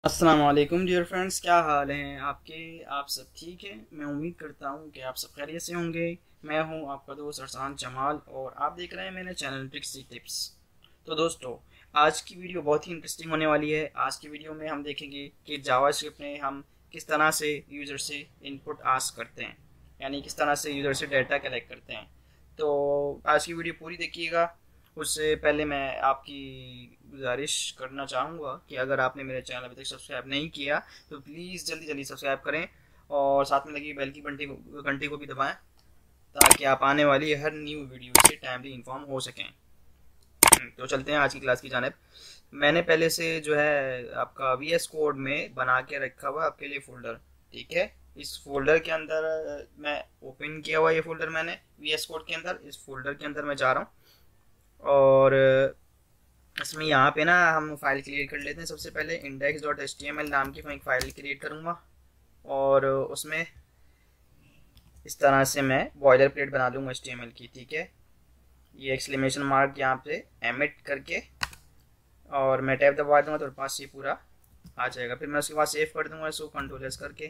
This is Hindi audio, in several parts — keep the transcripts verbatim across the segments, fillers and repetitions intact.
अस्सलाम वालेकुम डियर फ्रेंड्स, क्या हाल हैं आपके। आप सब ठीक हैं। मैं उम्मीद करता हूं कि आप सब खैरियत से होंगे। मैं हूं आपका दोस्त अरसान जमाल और आप देख रहे हैं मेरे चैनल ट्रिक्सी टिप्स। तो दोस्तों, आज की वीडियो बहुत ही इंटरेस्टिंग होने वाली है। आज की वीडियो में हम देखेंगे कि जावास्क्रिप्ट में हम किस तरह से यूज़र से इनपुट आस्क करते हैं, यानी किस तरह से यूज़र से डाटा कलेक्ट करते हैं। तो आज की वीडियो पूरी देखिएगा। उससे पहले मैं आपकी गुजारिश करना चाहूँगा कि अगर आपने मेरे चैनल अभी तक सब्सक्राइब नहीं किया तो प्लीज़ जल्दी जल्दी सब्सक्राइब करें और साथ में लगी बेल की घंटी को घंटी को भी दबाएं ताकि आप आने वाली हर न्यू वीडियो से टाइमली इन्फॉर्म हो सकें। तो चलते हैं आज की क्लास की जानिब। मैंने पहले से जो है आपका वी एस कोड में बना के रखा हुआ आपके लिए फ़ोल्डर, ठीक है। इस फोल्डर के अंदर मैं ओपन किया हुआ ये फोल्डर मैंने वी एस कोड के अंदर। इस फोल्डर के अंदर मैं जा रहा हूँ और इसमें यहाँ पे ना हम फाइल क्रिएट कर लेते हैं। सबसे पहले index dot H T M L नाम की मैं एक फ़ाइल क्रिएट करूँगा और उसमें इस तरह से मैं बॉयलर प्लेट बना दूँगा एच टी एम एल की, ठीक है। ये एक्सक्लेमेशन मार्क यहाँ पे एमिट करके और मैं टैब दबा दूँगा तो पास ये पूरा आ जाएगा। फिर मैं उसके बाद सेव कर दूँगा इसको कंट्रोल एस करके।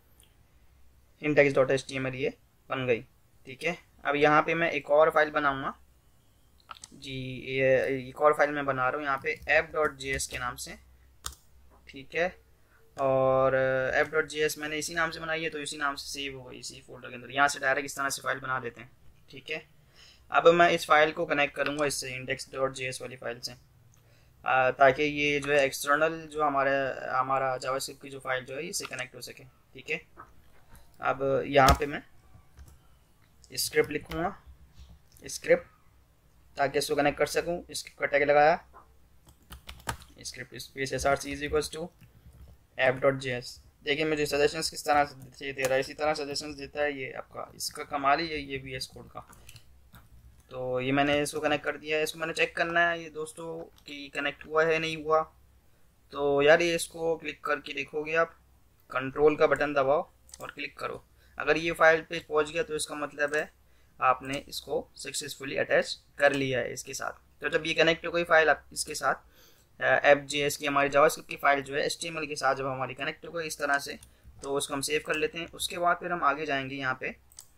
Index dot H T M L ये बन गई, ठीक है। अब यहाँ पे मैं एक और फाइल बनाऊँगा जी। ये एक और फाइल मैं बना रहा हूँ यहाँ पे ऐप डॉट जे एस के नाम से, ठीक है। और ऐप डॉट जे एस मैंने इसी नाम से बनाई है तो इसी नाम से सेव हो गई इसी फोल्डर के अंदर। यहाँ से डायरेक्ट इस तरह से फाइल बना देते हैं, ठीक है। अब मैं इस फाइल को कनेक्ट करूँगा इससे इंडेक्स डॉट जे एस वाली फाइल से, ताकि ये जो है एक्सटर्नल जो हमारा हमारा जावास्क्रिप्ट की जो फाइल जो है इससे कनेक्ट हो सके, ठीक है। अब यहाँ पे मैं स्क्रिप्ट लिखूँगा, स्क्रिप्ट, ताकि इसको कनेक्ट कर सकूँ। स्क्रिप्ट का टैग लगाया, script space S R C is equals to app dot J S. देखिए मुझे सजेशंस किस तरह से दे रहा है, इसी तरह सजेशंस देता है ये आपका। इसका कमाल ही है ये वी एस कोड का। तो ये मैंने इसको कनेक्ट कर दिया है। इसको मैंने चेक करना है ये दोस्तों कि कनेक्ट हुआ है नहीं हुआ। तो यार ये इसको क्लिक करके देखोगे आप, कंट्रोल का बटन दबाओ और क्लिक करो। अगर ये फाइल पे पहुंच गया तो इसका मतलब है आपने इसको सक्सेसफुली अटैच कर लिया है इसके साथ। तो जब ये कनेक्ट हो गई फाइल आप इसके साथ ऐप जे एस की हमारी जावास्क्रिप्ट की फाइल जो है एच टी एम एल के साथ जब हमारी कनेक्ट हो गई इस तरह से, तो उसको हम सेव कर लेते हैं। उसके बाद फिर हम आगे जाएंगे यहाँ पे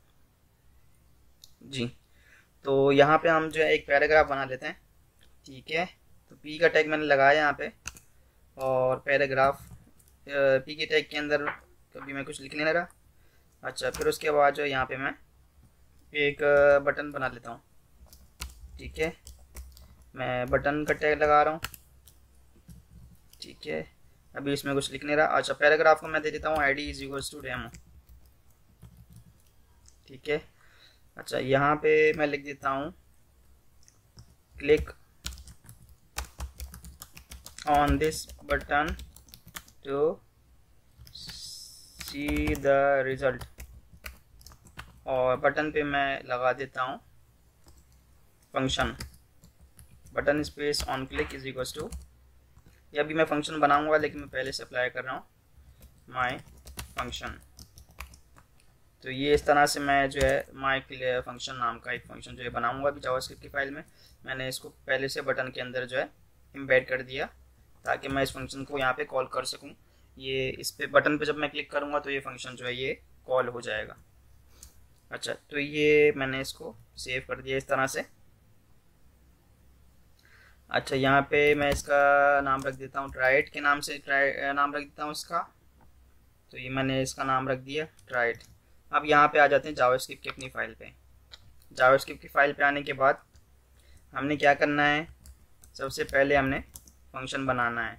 जी। तो यहाँ पे हम जो है एक पैराग्राफ बना लेते हैं, ठीक है। तो पी का टैग मैंने लगाया यहाँ पे और पैराग्राफ पी के टैग के अंदर कभी मैं कुछ लिख नहीं रहा। अच्छा, फिर उसके बाद जो यहाँ पे मैं एक बटन बना लेता हूँ, ठीक है। मैं बटन का टैग लगा रहा हूँ, ठीक है। अभी इसमें कुछ लिख नहीं रहा। अच्छा, पैराग्राफ को मैं दे देता हूँ I D is equals to demo, ठीक है। अच्छा, यहाँ पे मैं लिख देता हूँ click on this button to see the result, और बटन पे मैं लगा देता हूँ function button space on click is equals to. ये अभी मैं फंक्शन बनाऊंगा लेकिन मैं पहले से अप्लाई कर रहा हूँ माई फंक्शन। तो ये इस तरह से मैं जो है माई फंक्शन नाम का एक फंक्शन जो है बनाऊंगा अभी जावास्क्रिप्ट की फाइल में। मैंने इसको पहले से बटन के अंदर जो है एम्बेड कर दिया ताकि मैं इस फंक्शन को यहाँ पे कॉल कर सकूँ। ये इस पे बटन पे जब मैं क्लिक करूँगा तो ये फंक्शन जो है ये कॉल हो जाएगा। अच्छा, तो ये मैंने इसको सेव कर दिया इस तरह से। अच्छा, यहाँ पे मैं इसका नाम रख देता हूँ ट्राइट के नाम से, ट्राई नाम रख देता हूँ इसका। तो ये मैंने इसका नाम रख दिया ट्राइट। अब यहाँ पे आ जाते हैं जावास्क्रिप्ट की अपनी फ़ाइल पे। जावास्क्रिप्ट की फ़ाइल पे आने के बाद हमने क्या करना है, सबसे पहले हमने फंक्शन बनाना है।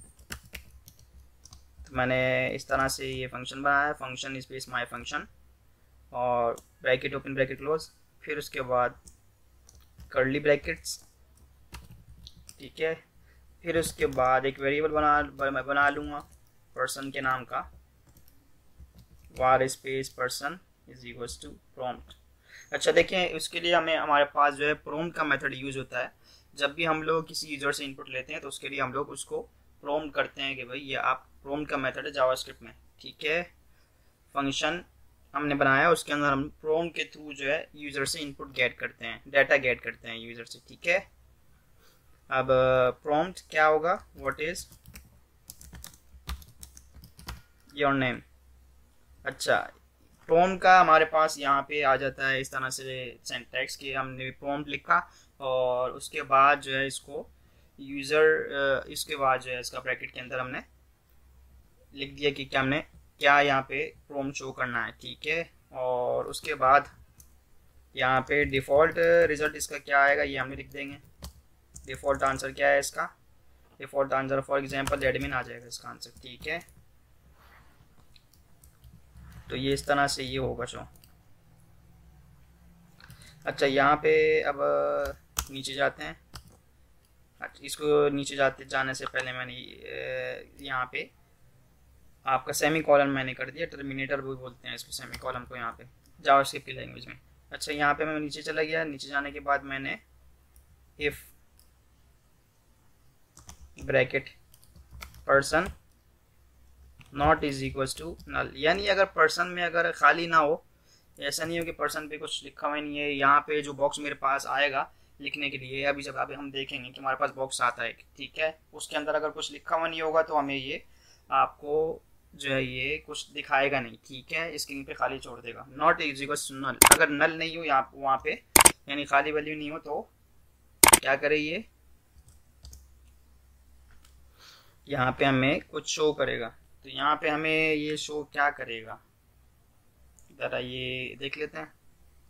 तो मैंने इस तरह से ये फंक्शन बनाया है, फंक्शन स्पेस माई फंक्शन और ब्रैकेट ओपन ब्रैकेट क्लोज, फिर उसके बाद कर्ली ब्रैकेट्स, ठीक है। फिर उसके बाद एक वेरिएबल बना बना लूँगा पर्सन के नाम का, var space person is equals to prompt. अच्छा, देखें उसके लिए हमें हमारे पास जो है प्रॉम्प्ट का मेथड यूज़ होता है। जब भी हम लोग किसी यूज़र से इनपुट लेते हैं तो उसके लिए हम लोग उसको प्रॉम्प्ट करते हैं कि भाई ये आप प्रॉम्प्ट का मेथड है जावास्क्रिप्ट में, ठीक है। फंक्शन हमने बनाया उसके अंदर हम प्रॉम्प्ट के थ्रू जो है यूज़र से इनपुट गेट करते हैं, डाटा गेट करते हैं यूज़र से, ठीक है। अब प्रॉम्प्ट क्या होगा, व्हाट इज योर नेम। अच्छा, प्रॉम्प्ट का हमारे पास यहाँ पे आ जाता है इस तरह से सिंटैक्स कि हमने प्रॉम्प्ट लिखा और उसके बाद जो है इसको यूज़र, इसके बाद जो है इसका ब्रैकेट के अंदर हमने लिख दिया कि क्या हमने क्या यहाँ पे प्रॉम्प्ट शो करना है, ठीक है। और उसके बाद यहाँ पे डिफ़ॉल्ट रिज़ल्ट इसका क्या आएगा ये हमने लिख देंगे। डिफ़ॉल्ट आंसर क्या है इसका, default answer for example admin आ जाएगा इसका आंसर, ठीक है। तो ये इस तरह से ये होगा शो। अच्छा, यहाँ पे अब नीचे जाते हैं। अच्छा, इसको नीचे जाते जाने से पहले मैंने यहाँ पे आपका सेमी कॉलन मैंने कर दिया, टर्मिनेटर भी बोलते हैं इसको सेमी कॉलन को यहाँ पे जावास्क्रिप्ट की लैंग्वेज में। अच्छा, यहाँ पे मैं नीचे चला गया, नीचे जाने के बाद मैंने if bracket person not is equals to null, यानी अगर पर्सन में अगर खाली ना हो, ऐसा नहीं हो कि पर्सन पे कुछ लिखा हुआ नहीं है, यहाँ पे जो बॉक्स मेरे पास आएगा लिखने के लिए, अभी जब अभी हम देखेंगे कि हमारे पास बॉक्स आता है, ठीक है, उसके अंदर अगर कुछ लिखा हुआ नहीं होगा तो हमें ये आपको जो है ये कुछ दिखाएगा नहीं, ठीक है, स्क्रीन पे खाली छोड़ देगा। Not is equals to null, अगर नल नहीं हो यहाँ वहाँ पे यानी खाली वैल्यू नहीं हो तो क्या करे ये यहाँ पे हमें कुछ शो करेगा। तो यहाँ पे हमें ये शो क्या करेगा ज़रा ये देख लेते हैं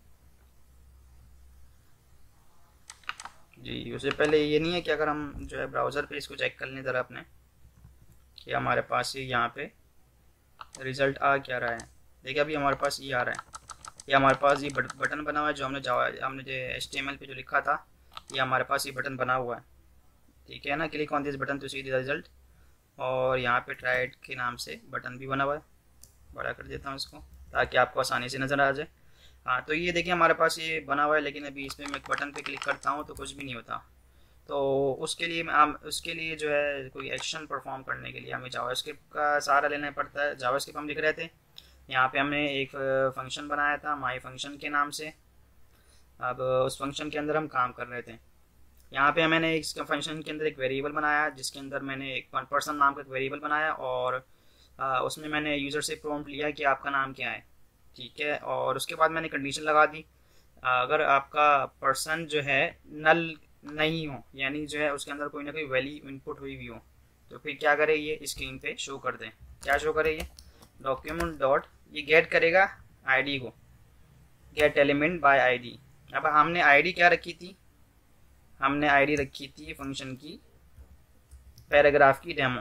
जी। उससे पहले ये नहीं है कि अगर हम जो है ब्राउज़र पे इसको चेक कर लें ज़रा अपने कि हमारे पास ये यहाँ पे रिज़ल्ट आ क्या रहा है। देखिए अभी हमारे पास ये आ रहा है, ये हमारे पास ये बटन बना हुआ है जो हमने जावा हमने जो एच टी एम एल पे जो लिखा था, ये हमारे पास ये बटन बना हुआ है, ठीक है ना। Click on this button to see the result, और यहाँ पे ट्राइड के नाम से बटन भी बना हुआ है, बड़ा कर देता हूँ इसको ताकि आपको आसानी से नज़र आ जाए। हाँ, तो ये देखिए हमारे पास ये बना हुआ है, लेकिन अभी इसमें मैं बटन पे क्लिक करता हूँ तो कुछ भी नहीं होता। तो उसके लिए हम उसके लिए जो है कोई एक्शन परफॉर्म करने के लिए हमें जावास्क्रिप्ट का सहारा लेना पड़ता है। जावास्क्रिप्ट हम लिख रहे थे, यहाँ पे हमने एक फंक्शन बनाया था माई फंक्शन के नाम से। अब उस फंक्शन के अंदर हम काम कर रहे थे। यहाँ पे मैंने इस फंक्शन के अंदर एक वेरिएबल बनाया जिसके अंदर मैंने एक पर्सन नाम का एक वेरिएबल बनाया, और आ, उसमें मैंने यूज़र से प्रॉम्प्ट लिया कि आपका नाम क्या है, ठीक है। और उसके बाद मैंने कंडीशन लगा दी, अगर आपका पर्सन जो है नल नहीं हो, यानी जो है उसके अंदर कोई ना कोई वैल्यू इनपुट हुई भी हो, तो फिर क्या करे ये स्क्रीन पे शो कर दें। क्या शो करे ये डॉक्यूमेंट डॉट, ये गेट करेगा आईडी को, गेट एलिमेंट बाय आईडी। अब हमने आईडी क्या रखी थी, हमने आईडी रखी थी फंक्शन की पैराग्राफ की डेमो,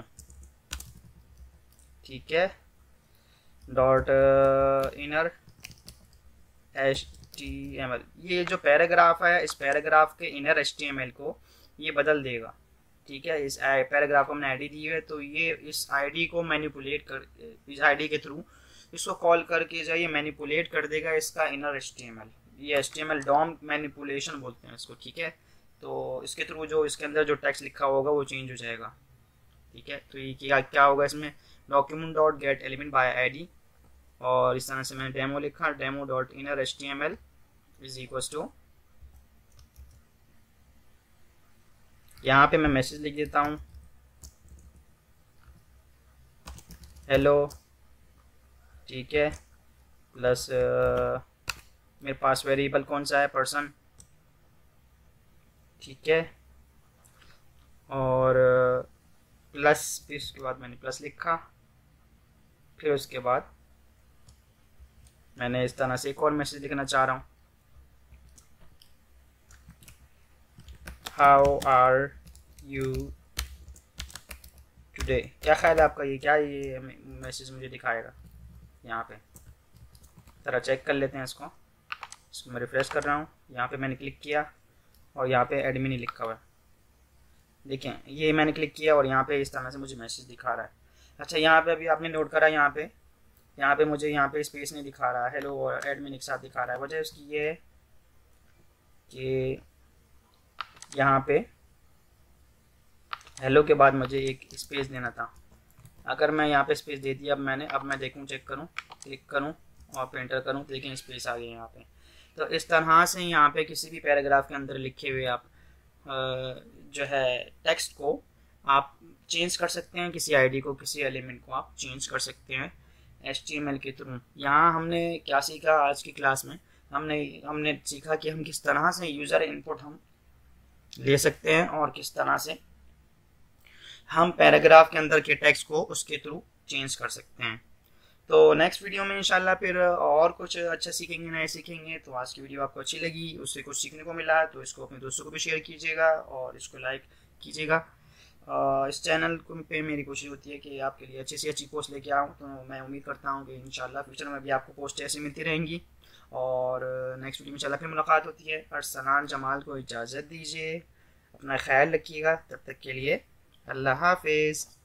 ठीक है। Dot inner H T M L, ये जो पैराग्राफ है इस पैराग्राफ के inner H T M L को ये बदल देगा, ठीक है। इस पैराग्राफ को हमने आईडी दी है तो ये इस आईडी को मैनिपुलेट कर, इस आईडी के थ्रू इसको कॉल करके जो ये मैनिपुलेट कर देगा इसका inner H T M L. ये H T M L DOM manipulation बोलते हैं इसको, ठीक है। तो इसके थ्रू जो इसके अंदर जो टेक्स्ट लिखा होगा वो चेंज हो जाएगा, ठीक है। तो ये क्या क्या होगा इसमें document dot get element by ID, और इस तरह से मैंने डेमो लिखा, demo dot inner H T M L is equals to, यहाँ पे मैं मैसेज लिख देता हूँ हेलो, ठीक है, प्लस मेरे पास वेरिएबल कौन सा है पर्सन, ठीक है, और प्लस फिर उसके बाद मैंने प्लस लिखा, फिर उसके बाद मैंने इस तरह से एक और मैसेज लिखना चाह रहा हूँ, हाउ आर यू टुडे। क्या ख्याल है आपका, ये क्या ये मैसेज मुझे दिखाएगा यहाँ पे, ज़रा चेक कर लेते हैं इसको। इसको मैं रिफ्रेश कर रहा हूँ, यहाँ पे मैंने क्लिक किया और यहाँ पे एडमिन ही लिखा हुआ है, देखें ये मैंने क्लिक किया और यहाँ पे इस तरह से मुझे मैसेज दिखा रहा है। अच्छा, यहाँ पे अभी आपने नोट करा, यहाँ पे यहाँ पे मुझे यहाँ पे स्पेस नहीं दिखा रहा है, हेलो और एडमिन एक साथ दिखा रहा है। वजह उसकी ये है कि यहाँ पे हेलो के बाद मुझे एक स्पेस देना था, अगर मैं यहाँ पे स्पेस दे दिया, अब मैंने अब मैं देखूँ चेक करूँ, क्लिक करूँ और फिर एंटर करूँ तो देखें स्पेस आ गई यहाँ पे। तो इस तरह से यहाँ पे किसी भी पैराग्राफ के अंदर लिखे हुए आप जो है टेक्स्ट को आप चेंज कर सकते हैं, किसी आईडी को, किसी एलिमेंट को आप चेंज कर सकते हैं एच टी एम एल के थ्रू। यहाँ हमने क्या सीखा आज की क्लास में, हमने हमने सीखा कि हम किस तरह से यूज़र इनपुट हम ले सकते हैं और किस तरह से हम पैराग्राफ के अंदर के टेक्स्ट को उसके थ्रू चेंज कर सकते हैं। तो नेक्स्ट वीडियो में इंशाल्लाह फिर और कुछ अच्छा सीखेंगे, नए सीखेंगे। तो आज की वीडियो आपको अच्छी लगी, उससे कुछ सीखने को मिला, तो इसको अपने दोस्तों को भी शेयर कीजिएगा और इसको लाइक कीजिएगा। इस चैनल को पे मेरी कोशिश होती है कि आपके लिए अच्छी से अच्छी पोस्ट लेके आऊँ, तो मैं उम्मीद करता हूँ कि इंशाल्लाह फ्यूचर में भी आपको पोस्ट ऐसी मिलती रहेंगी। और नेक्स्ट वीडियो में इंशाल्लाह फिर मुलाकात होती है। अरसलान जमाल को इजाज़त दीजिए, अपना ख्याल रखिएगा, तब तक के लिए अल्लाह हाफिज़।